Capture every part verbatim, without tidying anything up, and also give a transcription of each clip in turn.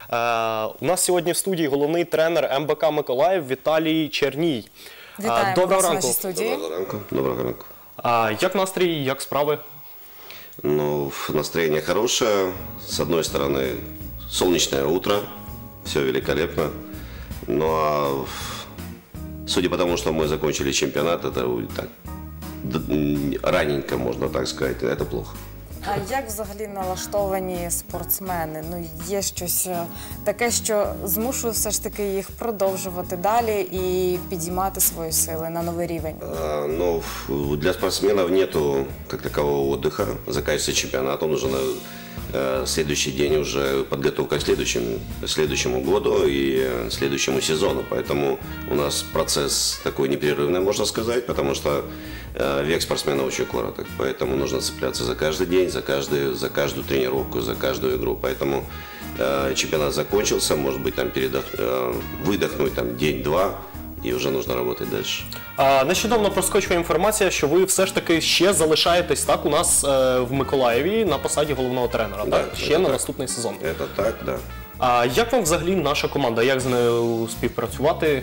У нас сьогодні в студії головний тренер ем бе ка Миколаїв Віталій Черній. Вітаємо Доброго вас в ранку. нашій студії. Доброго ранку. Доброго ранку. Як настрій, як справи? Ну, настроение хорошее. С одной стороны, солнечное утро. Все великолепно. Ну, а судя по тому, что мы закончили чемпионат, это так, раненько, можно так сказать, это плохо. А як взагалі налаштовані спортсмени? Ну, є щось таке, що змушує все ж таки їх продовжувати далі і підіймати свої сили на новий рівень? А, ну, для спортсменов нету как такового отдыха. Заканчивается чемпионат, он уже на э, следующий день уже подготовка к следующему, следующему году и следующему сезону. Поэтому у нас процесс такой непрерывный, можно сказать, потому что век спортсмена очень короток, поэтому нужно цепляться за каждый день, за, каждый, за каждую тренировку, за каждую игру. Поэтому э, чемпионат закончился, может быть, там передох, э, выдохнуть там, день-два, і вже потрібно працювати далі. А, нещодавно проскочила інформація, що ви все ж таки ще залишаєтесь так у нас е, в Миколаєві на посаді головного тренера, Да, так? Ще на так. наступний сезон. Це так, да. А як вам взагалі наша команда? Як з нею співпрацювати?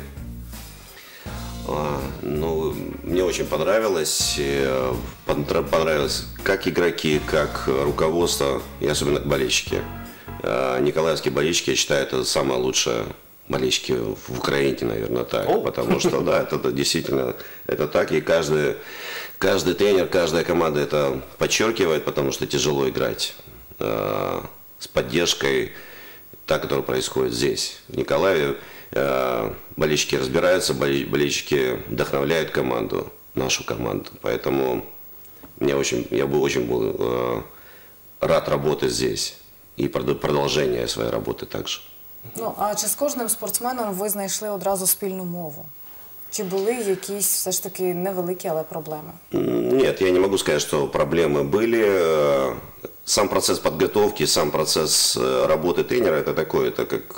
А, ну, мне очень понравилось, понравилось как игроки, как руководство и особенно болельщики. Николаевские болельщики, я считаю, это самые лучшие болельщики в Украине, наверное, так. О. Потому что, да, это, это действительно, это так, и каждый, каждый тренер, каждая команда это подчеркивает, потому что тяжело играть э, с поддержкой, та, которая происходит здесь, в Николаеве. Болельщики разбираются, болельщики вдохновляют команду, нашу команду. Поэтому мне очень, я бы очень был э, рад работать здесь и продолжение своей работы также. Ну, а чи з кожним спортсменом ви знайшли одразу спільну мову? Чи були якісь все ж таки невеликі, але проблеми? Нет, я не могу сказать, что проблемы были. Сам процесс подготовки, сам процесс работы тренера, это такое, это как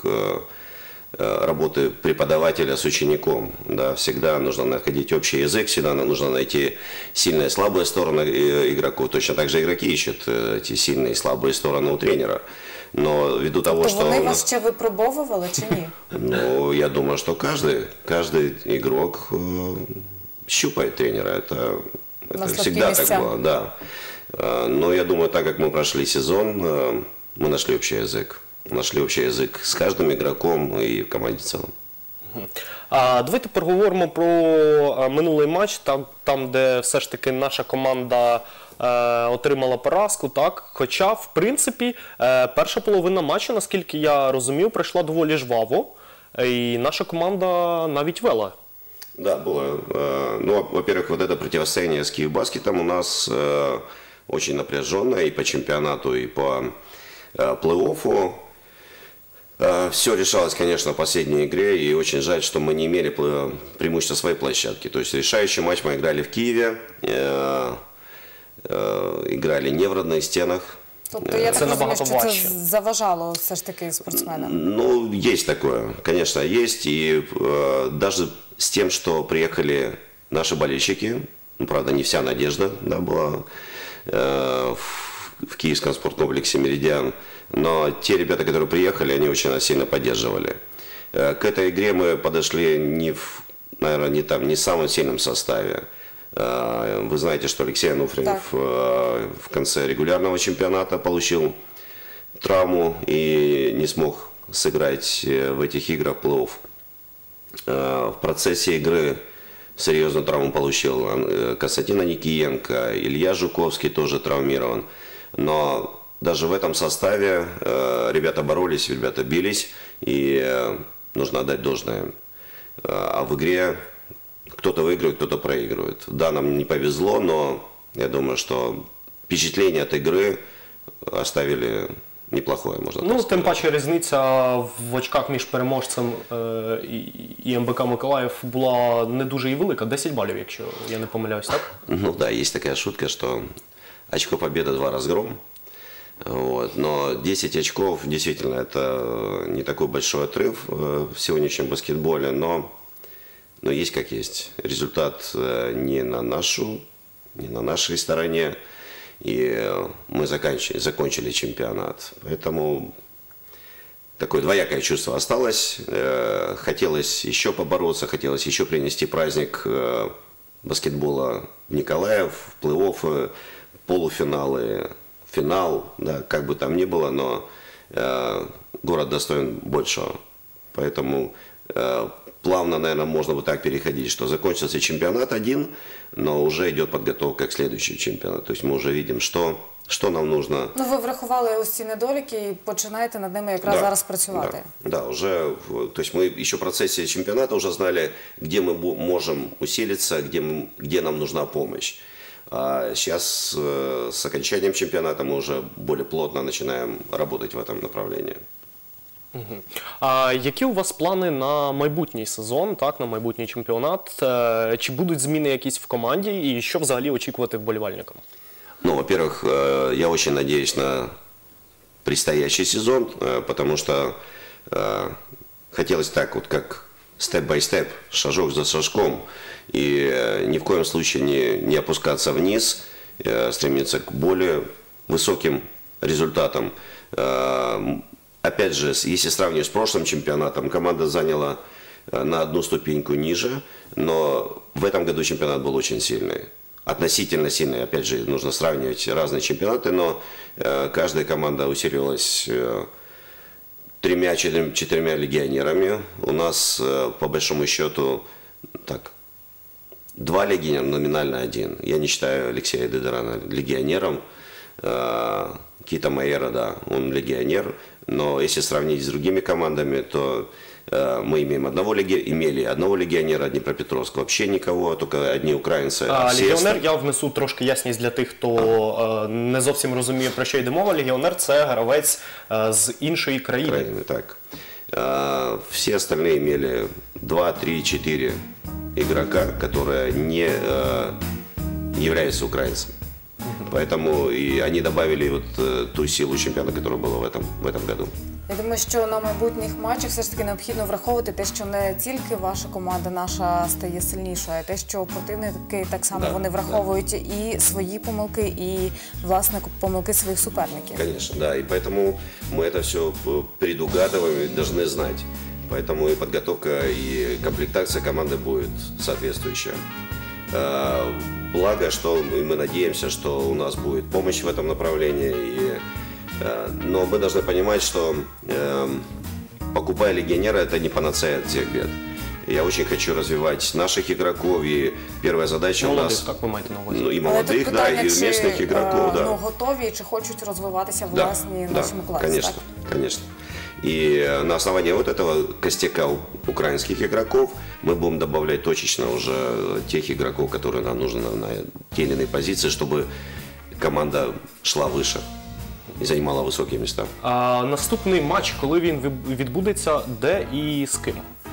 работы преподавателя с учеником. Да, всегда нужно находить общий язык, всегда нужно найти сильные и слабые стороны игроков. Точно так же игроки ищут эти сильные и слабые стороны у тренера. Но ввиду того, То что... вони вас ще випробовували чи ні? Ну, я думаю, что каждый, каждый игрок э, щупает тренера. Это, это всегда так было, да. Но я думаю, так как мы прошли сезон, э, мы нашли общий язык. Нашли общий язык с каждым игроком и в команде в целом. А, давайте поговоримо про минулий матч, там, там де все ж таки наша команда е, отримала поразку, так? Хоча, в принципі, е, перша половина матчу, наскільки я розумів, пройшла доволі жваво, і наша команда навіть вела. Да, было. Э, ну, во-первых, вот это противостояние с Киевбаскетом у нас э, очень напряженное и по чемпионату, и по э, плей-оффу. Все решалось, конечно, в последней игре, и очень жаль, что мы не имели преимущества своей площадки. То есть решающий матч мы играли в Киеве, э, э, играли не в родных стенах. Тобто, я так розумію, що це заважало все ж таки спортсменам? Ну, есть такое, конечно, есть. И э, даже с тем, что приехали наши болельщики, ну, правда, не вся надежда, да, была э, в, в Киевском спорткомплексе «Меридиан», но те ребята, которые приехали, они очень нас сильно поддерживали. Э, к этой игре мы подошли не в, наверное, не там, не в самом сильном составе. Э, вы знаете, что Алексей Ануфриев э, в конце регулярного чемпионата получил травму и не смог сыграть в этих играх плей-офф. Э, в процессе игры серьезную травму получил Константин Аникиенко, Илья Жуковский тоже травмирован. Но даже в этом составе э, ребята боролись, ребята бились, и э, нужно отдать должное. А в игре кто-то выигрывает, кто-то проигрывает. Да, нам не повезло, но я думаю, что впечатление от игры оставили неплохое, можна так Ну, сказати. тим паче різниця в очках між переможцем е, і, і ем бе ка Миколаїв була не дуже і велика, десять балів, якщо я не помиляюсь, так? Ну да, есть такая шутка, что очко победы, два разгром. Вот. Но десять очков, действительно, это не такой большой отрыв в сегодняшнем баскетболе, но, но есть как есть. Результат не на нашу, не на нашей стороне. И мы закончили, закончили чемпионат. Поэтому такое двоякое чувство осталось. Э, хотелось еще побороться, хотелось еще принести праздник э, баскетбола в Николаев, в плей-офф, полуфиналы, финал, да, как бы там ни было, но э, город достоин большего. Поэтому э, плавно, наверное, можно вот так переходить, что закончился чемпионат один, но уже идет подготовка к следующему чемпионату. То есть мы уже видим, что, что нам нужно. Ну, ви врахували ось ці недоліки і починаєте над ними якраз Да, зараз працювати. Да, да, уже, в- то есть мы еще в процессе чемпионата уже знали, где мы бу- можем усилиться, где, мы- где нам нужна помощь. А сейчас э, с окончанием чемпионата мы уже более плотно начинаем работать в этом направлении. А які у вас плани на майбутній сезон, так, на майбутній чемпіонат? Е, Чи будуть зміни якісь в команді і що взагалі очікувати вболівальникам? Ну, во-первых, э, я очень надеюсь на предстоящий сезон, э, потому что э, хотелось так вот, как степ-бай-степ, шажок за шажком, и э, ни в коем случае не, не опускаться вниз, э, стремиться к более высоким результатам. Э, Опять же, с- если сравнивать с прошлым чемпионатом, команда заняла э, на одну ступеньку ниже, но в этом году чемпионат был очень сильный. Относительно сильный, опять же, нужно сравнивать разные чемпионаты, но э, каждая команда усилилась э, тремя-четырьмя четырьмя легионерами. У нас, э, по большому счету, так, два легионера, номинально один. Я не считаю Алексея Дедерана легионером. Э, Кита Майера, да, он легионер. Но если сравнить с другими командами, то э, мы имеем одного леги... имели одного легионера, Днепропетровск вообще никого, только одни украинцы. А, все легіонер, остальные- я внесу трошки ясність для тих, хто е, не зовсім розуміє, про що йде мова. Легіонер – це гравець е, з іншої країни. Украины, так. А, Все остальные имели два, три, четыре игрока, которые не э, являются украинцами. Поэтому и они добавили вот э, ту силу чемпиона, которая была в этом, в этом году. Я думаю, що на майбутніх матчах все ж таки необхідно враховувати те, що не тільки ваша команда наша стає сильнішою, а й те, що противники так само Да, вони враховують і свої помилки, і власне помилки своїх суперників. Конечно, да. И поэтому мы это все предугадываем и должны знать. Поэтому и подготовка, и комплектация команды будет соответствующая. Э, Благо, что мы мы надеемся, что у нас будет помощь в этом направлении. И, э, но мы должны понимать, что э, покупая легионера, это не панацея от всех бед. Я очень хочу развивать наших игроков, и первая задача у Молодих, нас... так ви маєте на увазі? Ну, и Але тут молодых, да, питання, и чи местных игроков, е, да. ну, готові, чи хочуть розвиватися Да, власні да, нашому класі. конечно, Так? конечно. И э, на основании вот этого костяка у- украинских игроков мы будем добавлять точечно уже тех игроков, которые нам нужны на, на те или иные позиции, чтобы команда шла выше и занимала высокие места. А наступний матч, коли він виб- відбудеться, де і з ким?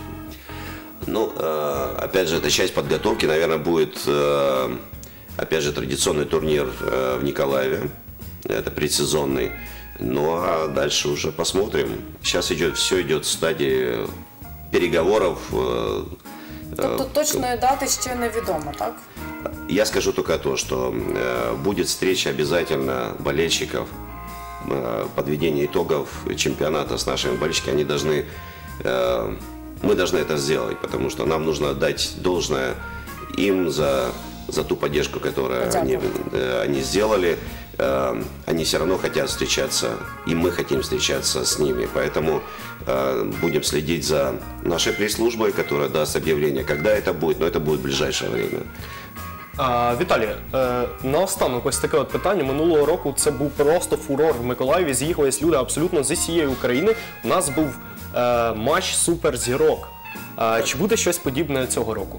Ну, э, опять же, это часть подготовки, наверное, будет, э, опять же, традиционный турнир э, в Николаеве, это предсезонный. Ну, а дальше уже посмотрим. Сейчас идет, все идет в стадии переговоров. э, Тобто точної дати ще невідомо, так? Я скажу только то, что э, будет встреча обязательно болельщиков, э, подведение итогов чемпионата с нашими болельщиками. Они должны, э, мы должны это сделать, потому что нам нужно дать должное им за, за ту поддержку, которую они, э, они сделали. Э, они все равно хотят встречаться, и мы хотим встречаться с ними. Поэтому э, будем следить за нашей пресс-службой, которая даст объявление, когда это будет, но это будет в ближайшее время. А, Віталій, е, наостанок ось таке от питання. Минулого року це був просто фурор в Миколаєві. З'їхались люди абсолютно з усієї України. У нас був е, матч суперзірок. А, чи буде щось подібне цього року?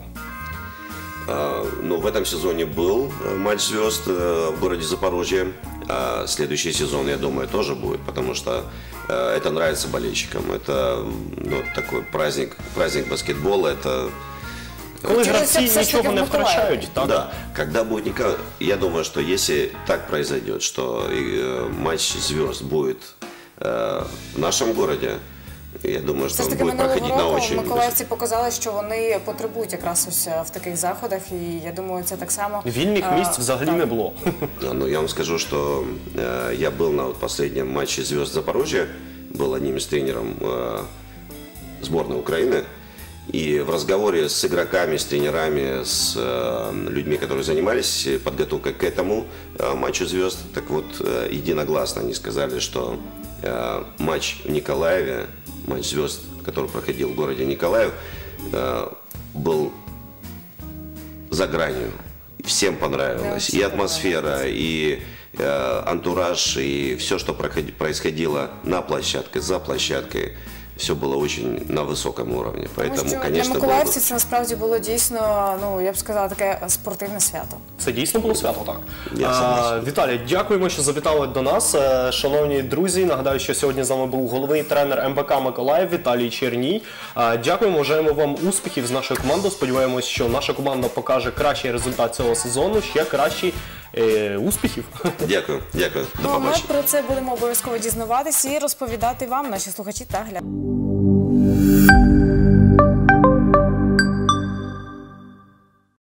А, Ну, в этом сезоне был э, матч звезд э, в городе Запорожье. А следующий сезон, я думаю, тоже будет, потому что э, это нравится болельщикам. Это ну, такой праздник, праздник баскетбола. Это Коли Хотілося б гравці все ж таки нічого в не Миколаєві. втрачають, так? да, когда будет Николай, я думаю, что если так произойдет, что э, матч звезд будет э, в нашем городе, я думаю, что Все ж он таки будет минулого проходить на року очень... миколаївці показали, що вони потребують якраз ось в таких заходах, і я думаю, це так само... Вільних е, місць взагалі так. не було. Да, ну, я вам скажу, что э, я был на вот последнем матче звезд Запорожья. был одним из тренеров сборной Украины. И в разговоре с игроками, с тренерами, с э, людьми, которые занимались подготовкой к этому э, матчу звезд, так вот, э, единогласно они сказали, что э, матч в Николаеве, матч звезд, который проходил в городе Николаев, э, был за гранью. Всем понравилось. Да, и атмосфера, и э, антураж, и все, что происходило на площадке, за площадкой. Все було очень на високому уровні. Тому що для миколаївців це насправді було дійсно, ну, я б сказала, таке спортивне свято. Це дійсно було свято, так. Я а, Віталій, дякуємо, що завітали до нас. Шановні друзі, нагадаю, що сьогодні з нами був головний тренер ем бе ка Миколаїв Віталій Черній. А, дякуємо, бажаємо вам успіхів з нашою командою. Сподіваємось, що наша команда покаже кращий результат цього сезону, ще кращий е, успіхів. Дякую, дякую. До Ну, а ми побачення. про це будемо обов'язково дізнаватися і розповідати вам, наші слухачі та глядачі.